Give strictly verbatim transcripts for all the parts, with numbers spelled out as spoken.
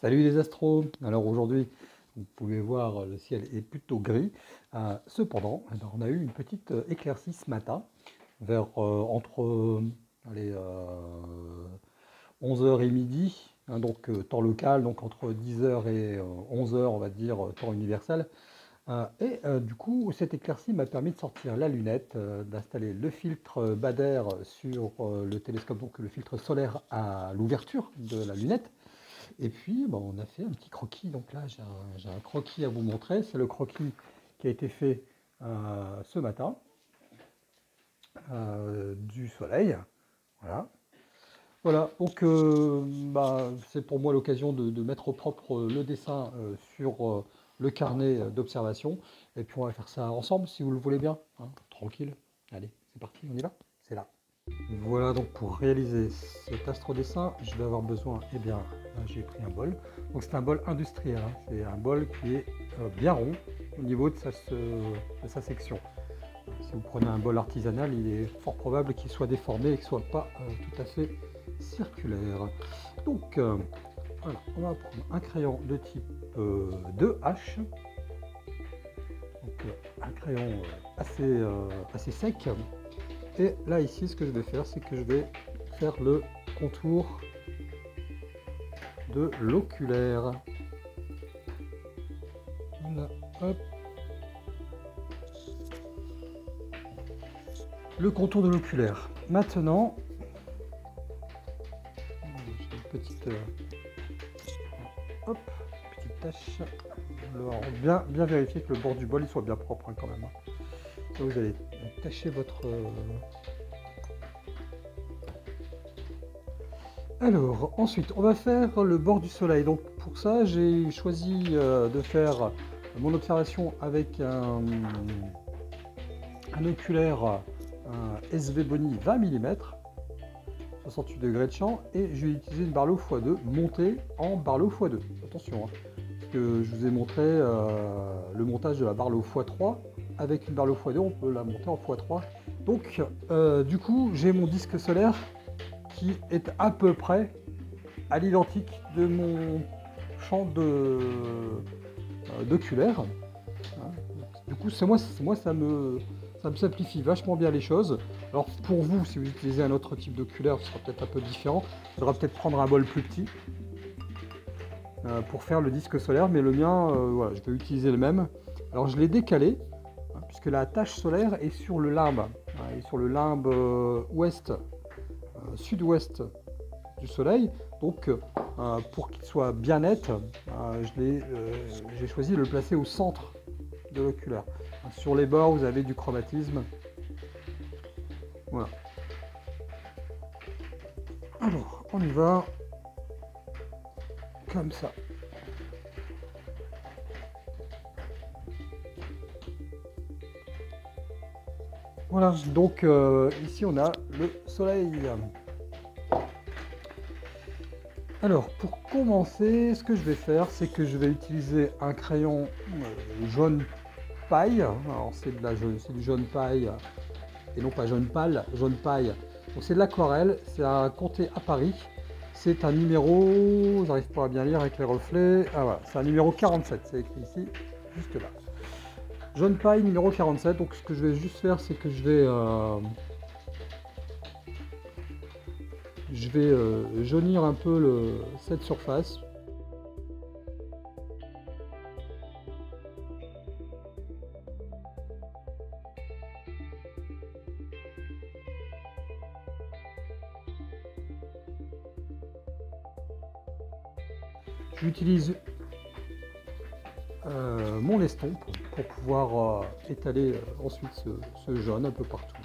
Salut les astros! Alors aujourd'hui, vous pouvez voir, le ciel est plutôt gris. Euh, cependant, eh ben, on a eu une petite euh, éclaircie ce matin, vers euh, entre euh, allez, euh, onze heures et midi, hein, donc euh, temps local, donc entre dix heures et euh, onze heures, on va dire, euh, temps universel. Euh, et euh, du coup, cette éclaircie m'a permis de sortir la lunette, euh, d'installer le filtre Bader sur euh, le télescope, donc le filtre solaire à l'ouverture de la lunette. Et puis, bon, on a fait un petit croquis. Donc là, j'ai un, j'ai un croquis à vous montrer. C'est le croquis qui a été fait euh, ce matin euh, du soleil. Voilà. Voilà. Donc, euh, bah, c'est pour moi l'occasion de, de mettre au propre euh, le dessin euh, sur euh, le carnet d'observation. Et puis, on va faire ça ensemble, si vous le voulez bien, hein. Tranquille. Allez, c'est parti, on y va. C'est là. Voilà, donc pour réaliser cet astrodessin, je vais avoir besoin, eh bien, là j'ai pris un bol. Donc c'est un bol industriel, hein. C'est un bol qui est euh, bien rond au niveau de sa, de sa section. Si vous prenez un bol artisanal, il est fort probable qu'il soit déformé et qu'il ne soit pas euh, tout à fait circulaire. Donc euh, voilà, on va prendre un crayon de type euh, deux H. Donc euh, un crayon euh, assez, euh, assez sec. Et là ici, ce que je vais faire, c'est que je vais faire le contour de l'oculaire. Voilà, hop. Le contour de l'oculaire. Maintenant, j'ai une petite, euh, hop, petite tache. Alors, bien, bien vérifier que le bord du bol il soit bien propre, hein, quand même. Là, vous allez tacher votre. Euh... Alors, ensuite, on va faire le bord du soleil. Donc, pour ça, j'ai choisi euh, de faire mon observation avec un, un oculaire un S V Boni vingt millimètres, soixante-huit degrés de champ, et je vais utiliser une Barlow fois deux montée en Barlow fois deux. Attention, hein, parce que je vous ai montré euh, le montage de la Barlow fois trois. Avec une Barlow fois deux, on peut la monter en fois trois. Donc, euh, du coup, j'ai mon disque solaire qui est à peu près à l'identique de mon champ de euh, d'oculaire. Hein. Du coup, c'est moi, moi ça me ça me simplifie vachement bien les choses. Alors pour vous, si vous utilisez un autre type d'oculaire, ce sera peut-être un peu différent. Il faudra peut-être prendre un bol plus petit euh, pour faire le disque solaire, mais le mien, euh, voilà, je vais utiliser le même. Alors je l'ai décalé, hein, puisque la tache solaire est sur le limbe, hein, et sur le limbe euh, ouest, euh, sud-ouest du soleil. Donc euh, pour qu'il soit bien net, euh, j'ai euh, choisi de le placer au centre de l'oculaire. Sur les bords, vous avez du chromatisme. Voilà. Alors, on y va. Comme ça. Voilà, donc euh, ici on a le soleil. Alors, pour commencer, ce que je vais faire, c'est que je vais utiliser un crayon euh, jaune paille. Alors, c'est de la jaune, c'est du jaune paille, et non pas jaune pâle, jaune paille. Donc, c'est de l'aquarelle, c'est à compter à Paris. C'est un numéro, j'arrive pas à bien lire avec les reflets. Ah voilà, c'est un numéro quarante-sept, c'est écrit ici, juste là. Jaune paille numéro quarante-sept. Donc, ce que je vais juste faire, c'est que je vais. Euh, Je vais euh, jaunir un peu le, cette surface. J'utilise euh, mon leston pour, pour pouvoir euh, étaler euh, ensuite ce, ce jaune un peu partout.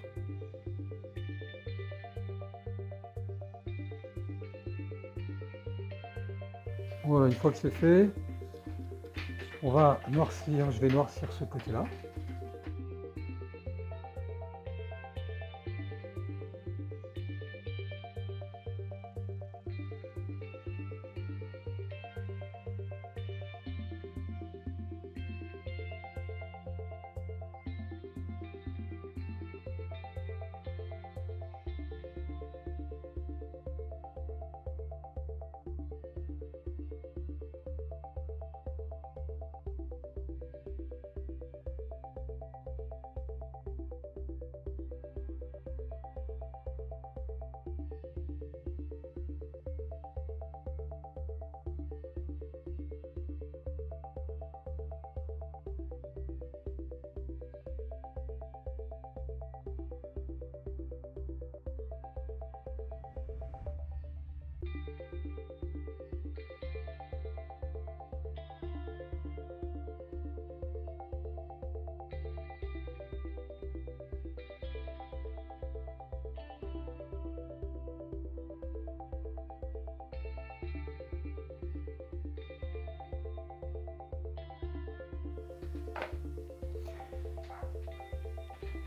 Voilà, une fois que c'est fait, on va noircir, je vais noircir ce côté-là.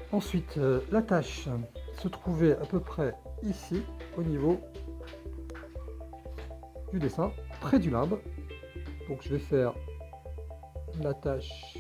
Ensuite, euh, la tâche se trouvait à peu près ici, au niveau du dessin, près du limbe. Donc je vais faire la tâche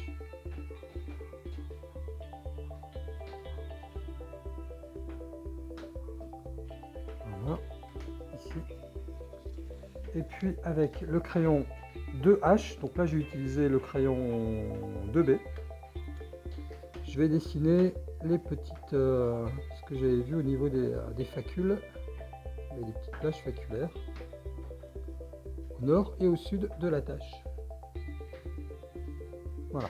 voilà, ici. Et puis avec le crayon deux H, donc là j'ai utilisé le crayon deux B, je vais dessiner les petites, euh, ce que j'avais vu au niveau des, des facules, il y a des petites plages faculaires au nord et au sud de la tâche. Voilà.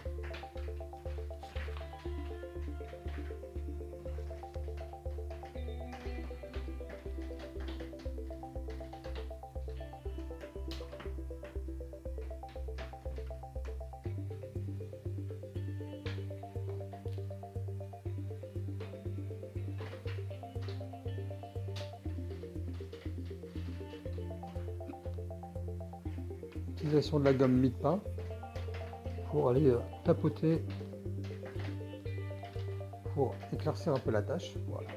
Utilisation de la gomme mie-de-pain pour aller euh, tapoter, pour éclaircir un peu la tâche. Voilà.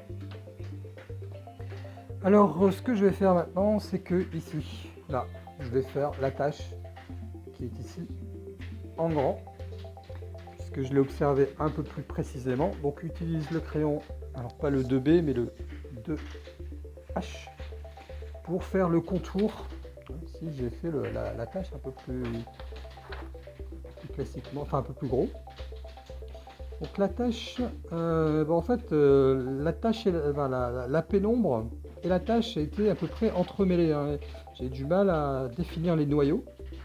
Alors euh, ce que je vais faire maintenant, c'est que ici, là, je vais faire la tâche qui est ici en grand, puisque je l'ai observé un peu plus précisément. Donc utilise le crayon, alors pas le deux B, mais le deux H pour faire le contour. Ici j'ai fait le, la, la tâche un peu plus, plus classiquement, enfin un peu plus gros. Donc la tâche, euh, ben en fait, euh, la tâche et la, ben la, la pénombre et la tâche a été à peu près entremêlées. Hein. J'ai du mal à définir les noyaux.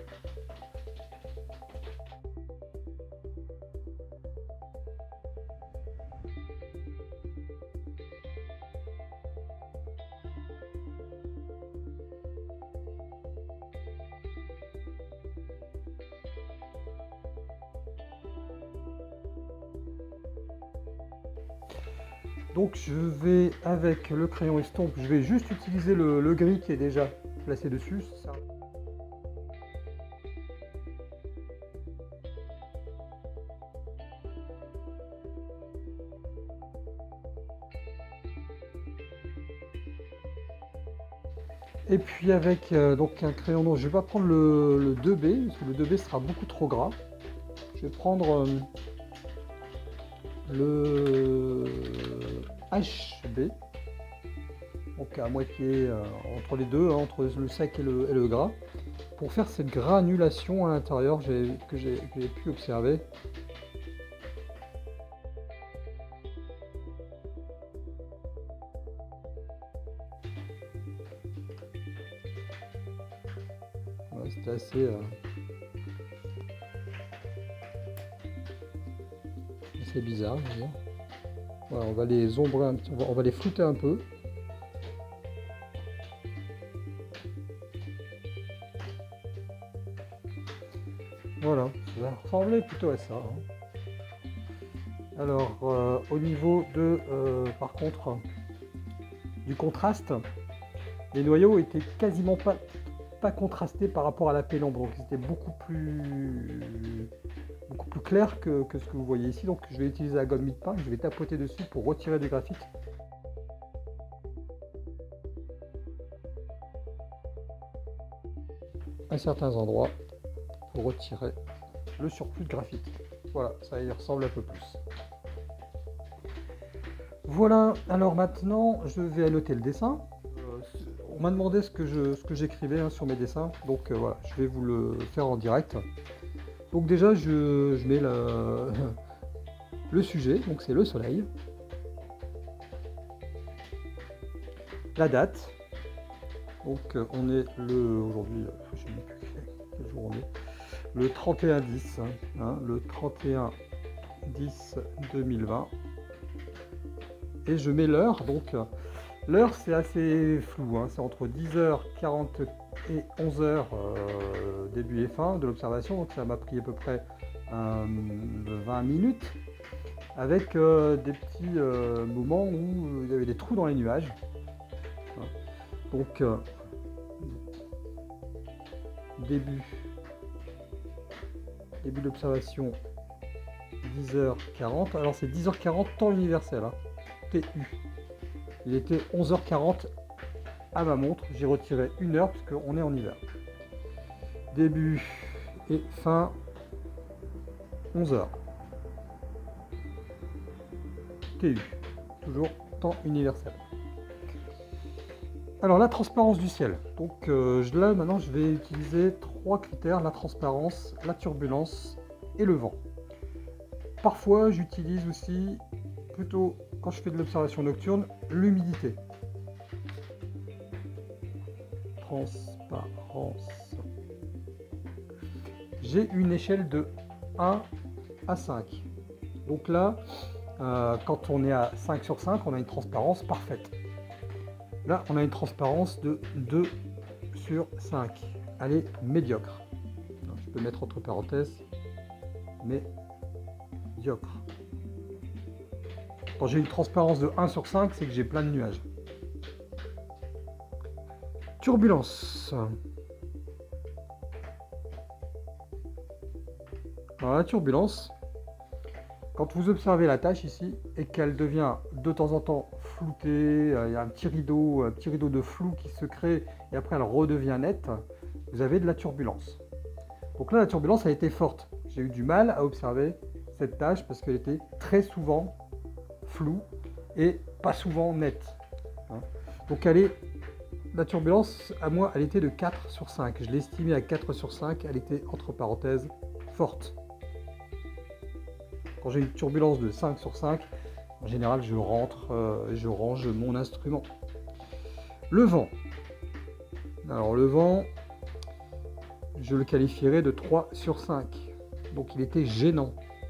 Donc je vais, avec le crayon estompe, je vais juste utiliser le, le gris qui est déjà placé dessus. Ça. Et puis avec euh, donc un crayon noir, je ne vais pas prendre le, le deux B, parce que le deux B sera beaucoup trop gras. Je vais prendre euh, le H B, donc à moitié euh, entre les deux, hein, entre le sec et le, et le gras, pour faire cette granulation à l'intérieur que j'ai pu observer. Ouais, c'était assez... Euh, assez bizarre, je veux dire. Voilà, on va les ombrer un petit, on va, on va les flouter un peu. Voilà, ça va ressembler plutôt à ça. Hein. Alors, euh, au niveau de, euh, par contre, du contraste, les noyaux étaient quasiment pas, pas contrastés par rapport à la pénombre, donc c'était beaucoup plus, beaucoup plus clair que, que ce que vous voyez ici. Donc, je vais utiliser la gomme mie-de-pain, je vais tapoter dessus pour retirer du graphite. À certains endroits, pour retirer le surplus de graphite. Voilà, ça y ressemble un peu plus. Voilà, alors maintenant je vais annoter le dessin. Euh, on m'a demandé ce que je, ce que j'écrivais hein, sur mes dessins, donc euh, voilà, je vais vous le faire en direct. Donc déjà je, je mets la, le sujet, donc c'est le soleil, la date, donc euh, on est le aujourd'hui, je sais même plus quel jour on est, le trente et un dix, hein, le trente et un dix deux mille vingt. Et je mets l'heure, donc l'heure c'est assez flou, hein, c'est entre dix heures quarante et onze heures euh, début et fin de l'observation, donc ça m'a pris à peu près euh, vingt minutes, avec euh, des petits euh, moments où euh, il y avait des trous dans les nuages. Donc euh, début, début de l'observation dix heures quarante. Alors c'est dix heures quarante temps universel, hein. T U. Il était onze heures quarante à ma montre. J'ai retiré une heure parce qu'on est en hiver. Début et fin onze heures. T U. Toujours temps universel. Alors la transparence du ciel. Donc euh, là maintenant je vais utiliser trois critères, la transparence, la turbulence et le vent. Parfois j'utilise aussi, plutôt quand je fais de l'observation nocturne, l'humidité. Transparence. J'ai une échelle de un à cinq. Donc là, euh, quand on est à cinq sur cinq, on a une transparence parfaite. Là, on a une transparence de deux sur cinq. Elle est médiocre. Donc, je peux mettre entre parenthèses, médiocre. Quand j'ai une transparence de un sur cinq, c'est que j'ai plein de nuages. Turbulence. Alors, la turbulence, quand vous observez la tâche ici et qu'elle devient de temps en temps floutée, il y a un petit rideau, un petit rideau de flou qui se crée et après elle redevient nette, vous avez de la turbulence. Donc là, la turbulence a été forte. J'ai eu du mal à observer cette tâche parce qu'elle était très souvent floue et pas souvent nette. Donc elle est, la turbulence, à moi, elle était de quatre sur cinq. Je l'ai estimée à quatre sur cinq, elle était entre parenthèses forte. Quand j'ai une turbulence de cinq sur cinq, en général, je rentre, euh, je range mon instrument. Le vent. Alors, le vent, je le qualifierais de trois sur cinq. Donc, il était gênant.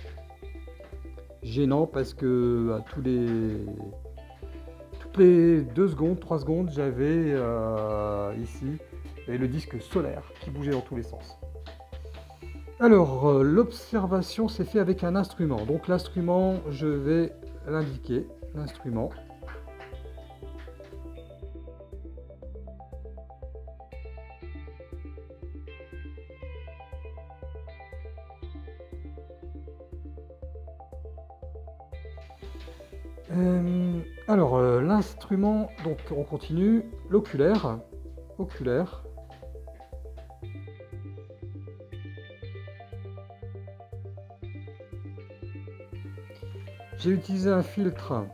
Gênant parce que à tous les, toutes les deux secondes, trois secondes, j'avais euh, ici et le disque solaire qui bougeait dans tous les sens. Alors, euh, l'observation s'est fait avec un instrument. Donc, l'instrument, je vais l'indiquer. L'instrument. Euh, alors, euh, l'instrument, donc on continue. L'oculaire. Oculaire. J'ai utilisé un filtre,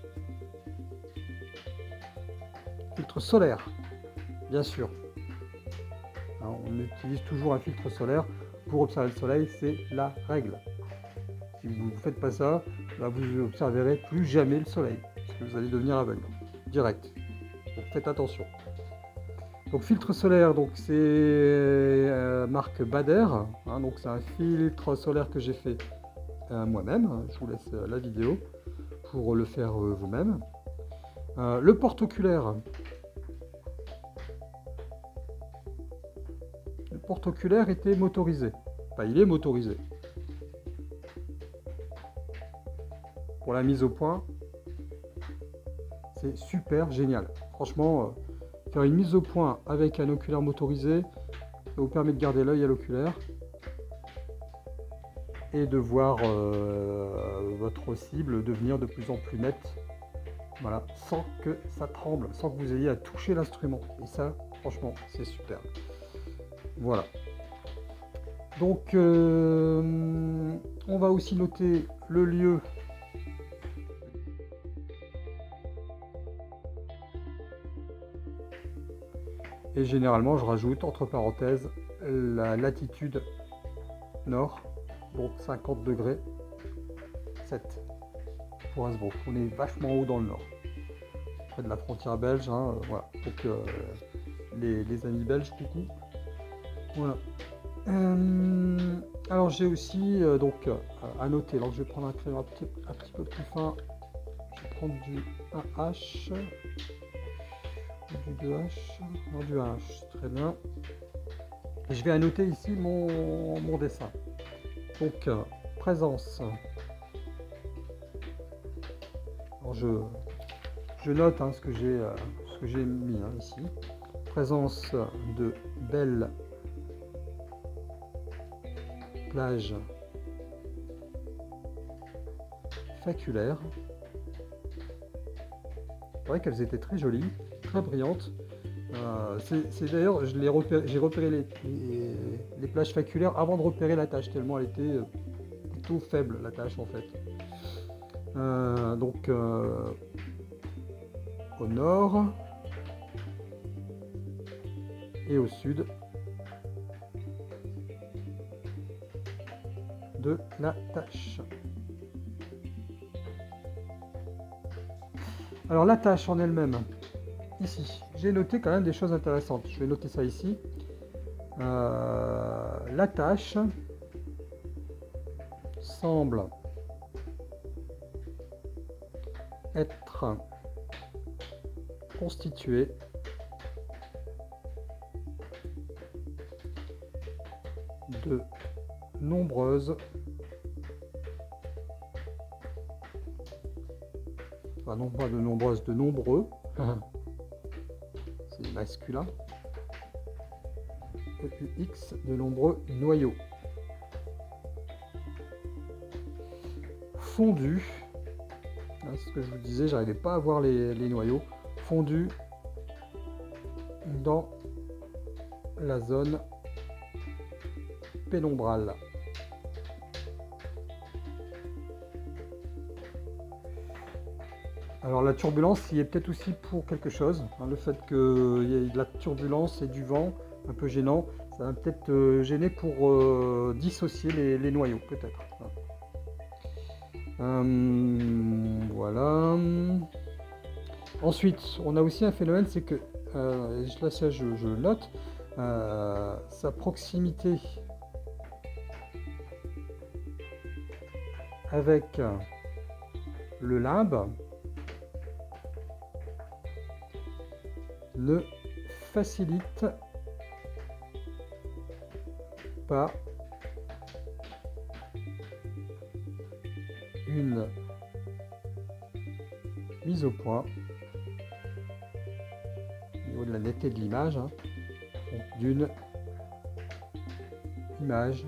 filtre solaire, bien sûr. Alors, on utilise toujours un filtre solaire pour observer le soleil, c'est la règle. Si vous ne faites pas ça, là, vous n'observerez plus jamais le soleil, parce que vous allez devenir aveugle, direct. Donc faites attention. Donc filtre solaire, donc c'est euh, marque Bader, hein, donc c'est un filtre solaire que j'ai fait euh, moi-même. Je vous laisse euh, la vidéo pour le faire euh, vous-même. Euh, le porte-oculaire. Le porte-oculaire était motorisé. Enfin, il est motorisé. Pour la mise au point, c'est super génial. Franchement, euh, faire une mise au point avec un oculaire motorisé, ça vous permet de garder l'œil à l'oculaire et de voir euh, votre cible devenir de plus en plus nette, voilà, sans que ça tremble, sans que vous ayez à toucher l'instrument. Et ça, franchement, c'est super. Voilà. Donc, euh, on va aussi noter le lieu. Et généralement, je rajoute entre parenthèses la latitude nord, donc cinquante degrés sept pour Innsbruck. On est vachement haut dans le nord, près de la frontière belge. Hein, euh, voilà. Donc euh, les, les amis belges, coucou. Voilà. Euh, alors j'ai aussi euh, donc euh, à noter. Alors je vais prendre un crayon un petit, un petit peu plus fin. Je vais prendre du un H. Du deux H, non, du un H, très bien. Et je vais annoter ici mon, mon dessin. Donc, euh, présence. Alors je, je note hein, ce que j'ai euh, ce que j'ai mis hein, ici. Présence de belles plages faculaires. C'est vrai qu'elles étaient très jolies, très brillantes. Euh, c'est d'ailleurs, j'ai repéré, repéré les, les, les plages faculaires avant de repérer la tâche, tellement elle était plutôt faible, la tâche en fait. Euh, donc, euh, au nord et au sud de la tâche. Alors la tâche en elle-même, ici, j'ai noté quand même des choses intéressantes. Je vais noter ça ici. Euh, la tâche semble être constituée de nombreuses enfin non pas de nombreuses, de nombreux c'est masculin E U X, de nombreux noyaux fondus. C'est ce que je vous disais, j'arrivais pas à voir les, les noyaux fondus dans la zone pénombrale. Alors la turbulence y est peut-être aussi pour quelque chose, hein, le fait qu'il y ait de la turbulence et du vent un peu gênant, ça va peut-être euh, gêner pour euh, dissocier les, les noyaux peut-être. Euh, voilà. Ensuite, on a aussi un phénomène, c'est que, euh, là ça je, je note, euh, sa proximité avec le limbe ne facilite pas une mise au point au niveau de la netteté de l'image, hein, d'une image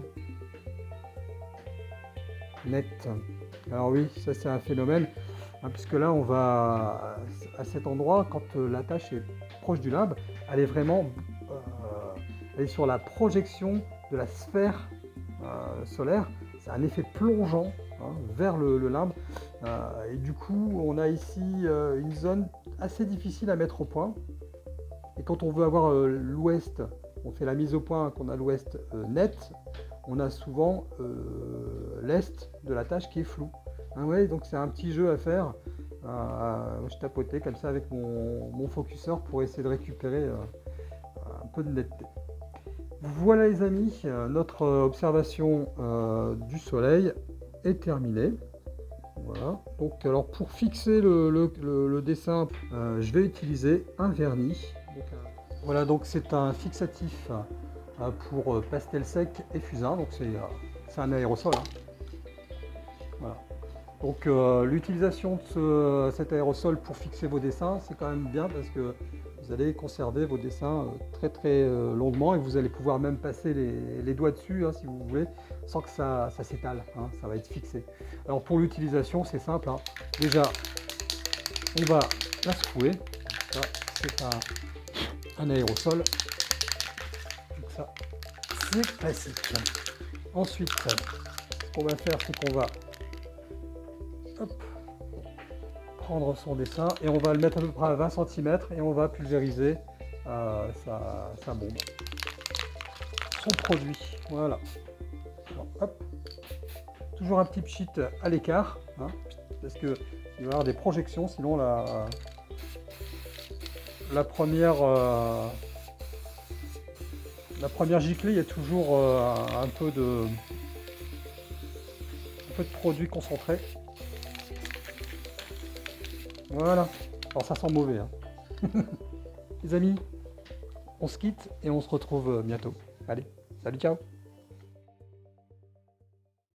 nette. Alors oui, ça c'est un phénomène, hein, puisque là on va à cet endroit, quand euh, la tâche est proche du limbe, elle est vraiment euh, elle est sur la projection de la sphère euh, solaire. C'est un effet plongeant, hein, vers le, le limbe, euh, et du coup on a ici euh, une zone assez difficile à mettre au point. Et quand on veut avoir euh, l'ouest, on fait la mise au point qu'on a l'ouest euh, net, on a souvent euh, l'est de la tâche qui est flou. Hein, ouais, donc c'est un petit jeu à faire. Euh, je tapotais comme ça avec mon, mon focuseur pour essayer de récupérer euh, un peu de netteté. Voilà les amis, euh, notre observation euh, du soleil est terminée. Voilà. Donc alors pour fixer le, le, le, le dessin, euh, je vais utiliser un vernis. Donc, euh, voilà, donc c'est un fixatif euh, pour euh, pastel sec et fusain. Donc c'est euh, un aérosol. Hein. Voilà. Donc euh, l'utilisation de ce, cet aérosol pour fixer vos dessins, c'est quand même bien parce que vous allez conserver vos dessins euh, très très euh, longuement et vous allez pouvoir même passer les, les doigts dessus, hein, si vous voulez, sans que ça, ça s'étale, hein, ça va être fixé. Alors pour l'utilisation, c'est simple, hein. Déjà on va la secouer, c'est un, un aérosol, donc ça c'est classique. Ensuite, ce qu'on va faire, c'est qu'on va hop, prendre son dessin et on va le mettre à peu près à vingt centimètres et on va pulvériser euh, sa, sa bombe, son produit. Voilà. Alors, hop. Toujours un petit pchit à l'écart, hein, parce que il va y avoir des projections, sinon la, la première euh, la première giclée, il y a toujours euh, un peu de un peu de produit concentré. Voilà. Alors ça sent mauvais, hein. Les amis, on se quitte et on se retrouve bientôt. Allez, salut, ciao.